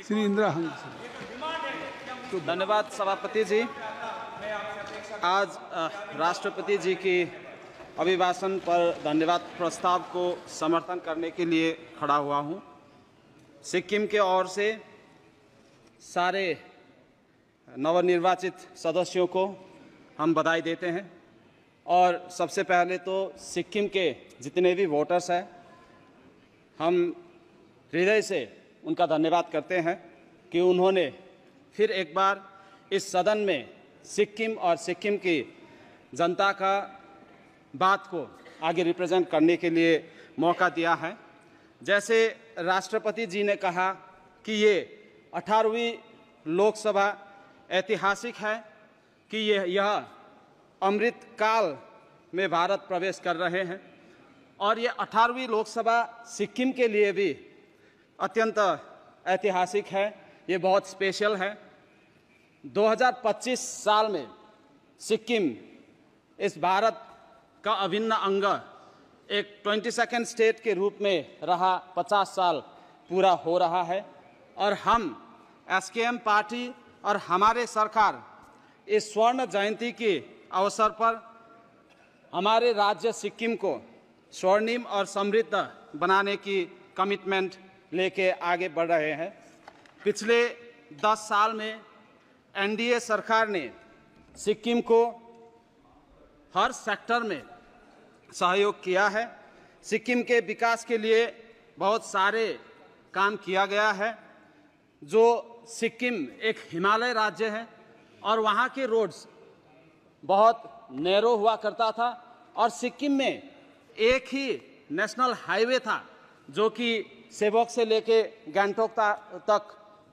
श्री इंदिरा धन्यवाद सभापति जी। आज राष्ट्रपति जी की अभिभाषण पर धन्यवाद प्रस्ताव को समर्थन करने के लिए खड़ा हुआ हूं। सिक्किम के ओर से सारे नवनिर्वाचित सदस्यों को हम बधाई देते हैं और सबसे पहले तो सिक्किम के जितने भी वोटर्स हैं, हम हृदय से उनका धन्यवाद करते हैं कि उन्होंने फिर एक बार इस सदन में सिक्किम और सिक्किम की जनता का बात को आगे रिप्रेजेंट करने के लिए मौका दिया है। जैसे राष्ट्रपति जी ने कहा कि ये 18वीं लोकसभा ऐतिहासिक है कि यह अमृत काल में भारत प्रवेश कर रहे हैं और ये 18वीं लोकसभा सिक्किम के लिए भी अत्यंत ऐतिहासिक है। ये बहुत स्पेशल है। 2025 साल में सिक्किम इस भारत का अभिन्न अंग एक 22nd स्टेट के रूप में रहा 50 साल पूरा हो रहा है और हम एसकेएम पार्टी और हमारे सरकार इस स्वर्ण जयंती के अवसर पर हमारे राज्य सिक्किम को स्वर्णिम और समृद्ध बनाने की कमिटमेंट लेके आगे बढ़ रहे हैं। पिछले 10 साल में एनडीए सरकार ने सिक्किम को हर सेक्टर में सहयोग किया है। सिक्किम के विकास के लिए बहुत सारे काम किया गया है। जो सिक्किम एक हिमालय राज्य है और वहाँ के रोड्स बहुत नैरो हुआ करता था और सिक्किम में एक ही नेशनल हाईवे था जो कि सेवक से लेके गंगटोक तक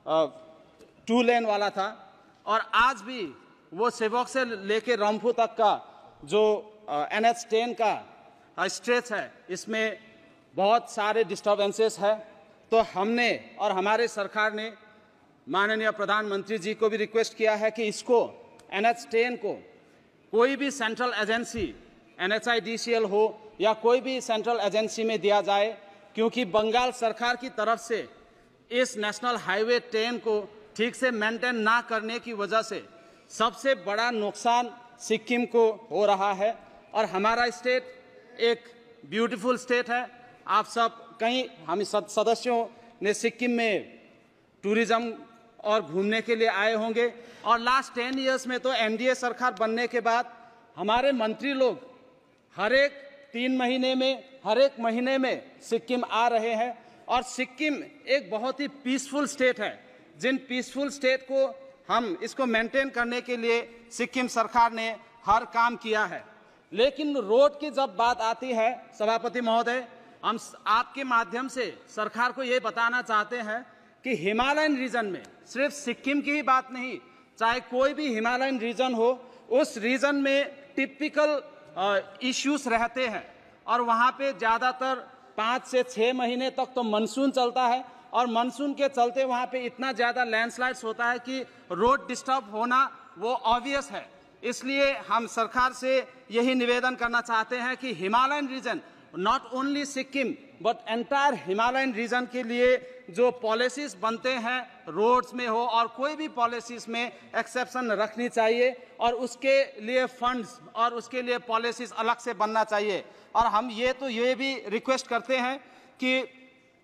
2 लेन वाला था और आज भी वो सेवक से लेके रंफू तक का जो NH10 का स्ट्रेच है, इसमें बहुत सारे डिस्टर्बेंसेस है। तो हमने और हमारे सरकार ने माननीय प्रधानमंत्री जी को भी रिक्वेस्ट किया है कि इसको NH10 को कोई भी सेंट्रल एजेंसी NHIDCL हो या कोई भी सेंट्रल एजेंसी में दिया जाए, क्योंकि बंगाल सरकार की तरफ से इस नेशनल हाईवे 10 को ठीक से मेंटेन ना करने की वजह से सबसे बड़ा नुकसान सिक्किम को हो रहा है। और हमारा स्टेट एक ब्यूटीफुल स्टेट है। आप सब कहीं हम सदस्यों ने सिक्किम में टूरिज्म और घूमने के लिए आए होंगे और लास्ट 10 इयर्स में तो एनडीए सरकार बनने के बाद हमारे मंत्री लोग हर एक 3 महीने में, हर एक महीने में सिक्किम आ रहे हैं और सिक्किम एक बहुत ही पीसफुल स्टेट है। जिन पीसफुल स्टेट को हम इसको मेंटेन करने के लिए सिक्किम सरकार ने हर काम किया है। लेकिन रोड की जब बात आती है सभापति महोदय, हम आपके माध्यम से सरकार को ये बताना चाहते हैं कि हिमालयन रीजन में सिर्फ सिक्किम की ही बात नहीं, चाहे कोई भी हिमालयन रीजन हो, उस रीजन में टिपिकल इश्यूज रहते हैं और वहाँ पे ज़्यादातर 5 से 6 महीने तक तो मानसून चलता है और मानसून के चलते वहाँ पे इतना ज़्यादा लैंडस्लाइड्स होता है कि रोड डिस्टर्ब होना वो ऑब्वियस है। इसलिए हम सरकार से यही निवेदन करना चाहते हैं कि Himalayan region, not only Sikkim but entire Himalayan region के लिए जो पॉलिसीज बनते हैं रोड्स में हो और कोई भी पॉलिसीज में एक्सेप्शन रखनी चाहिए और उसके लिए फंड्स और उसके लिए पॉलिसीज अलग से बनना चाहिए। और हम ये भी रिक्वेस्ट करते हैं कि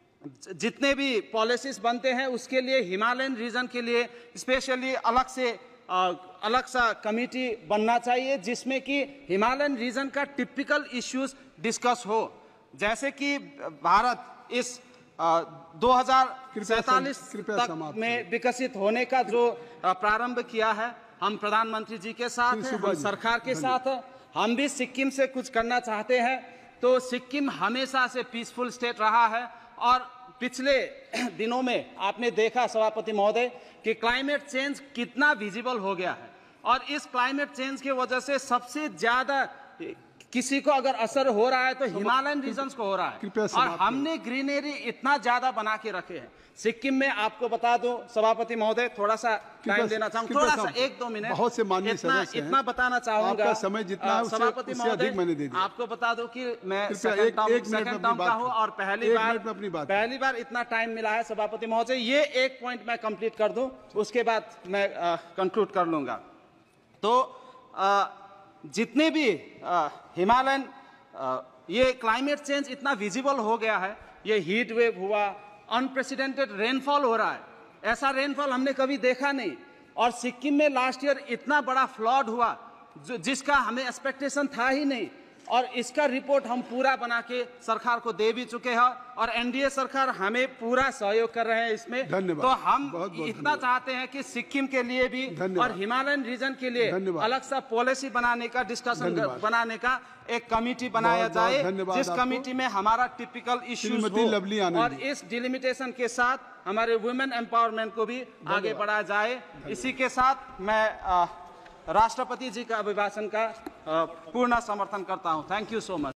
जितने भी पॉलिसीज बनते हैं उसके लिए हिमालयन रीजन के लिए स्पेशली अलग सा कमेटी बनना चाहिए जिसमें कि हिमालयन रीजन का टिपिकल इश्यूज डिस्कस हो। जैसे कि भारत इस 2047 तक में विकसित होने का जो प्रारंभ किया है, हम प्रधानमंत्री जी के साथ हैं, हम सरकार के साथ हैं, हम भी सिक्किम से कुछ करना चाहते हैं। तो सिक्किम हमेशा से पीसफुल स्टेट रहा है और पिछले दिनों में आपने देखा सभापति महोदय कि क्लाइमेट चेंज कितना विजिबल हो गया है और इस क्लाइमेट चेंज की वजह से सबसे ज़्यादा किसी को अगर असर हो रहा है तो हिमालयन रीजन्स को हो रहा है। और हमने ग्रीनरी इतना ज्यादा बना के रखे हैं सिक्किम में। आपको बता दूं सभापति महोदय, थोड़ा सा टाइम देना चाहूंगा, थोड़ा सा 1-2 मिनट, बहुत से माननीय सदस्य हैं, इतना बताना चाहूंगा। आपका समय जितना है सभापति महोदय, आपको बता दूं कि मैं सेकंड टर्म का हूं और पहली बार इतना टाइम मिला है सभापति महोदय। ये एक पॉइंट मैं कंप्लीट कर दूं, उसके बाद मैं कंक्लूड कर लूंगा। तो जितने भी हिमालयन ये क्लाइमेट चेंज इतना विजिबल हो गया है, ये हीट वेव हुआ, अनप्रेसिडेंटेड रेनफॉल हो रहा है, ऐसा रेनफॉल हमने कभी देखा नहीं। और सिक्किम में लास्ट ईयर इतना बड़ा फ्लड हुआ जिसका हमें एक्सपेक्टेशन था ही नहीं, और इसका रिपोर्ट हम पूरा बना के सरकार को दे भी चुके हैं और एनडीए सरकार हमें पूरा सहयोग कर रहे हैं इसमें। तो हम इतना चाहते हैं कि सिक्किम के लिए भी और हिमालयन रीजन के लिए अलग सा पॉलिसी बनाने का, डिस्कशन बनाने का एक कमेटी बनाया जाए, जिस कमेटी में हमारा टिपिकल इश्यूज हो और इस डिलिमिटेशन के साथ हमारे वुमेन एम्पावरमेंट को भी आगे बढ़ाया जाए। इसी के साथ मैं राष्ट्रपति जी का अभिभाषण का पूर्ण समर्थन करता हूं। Thank you so much.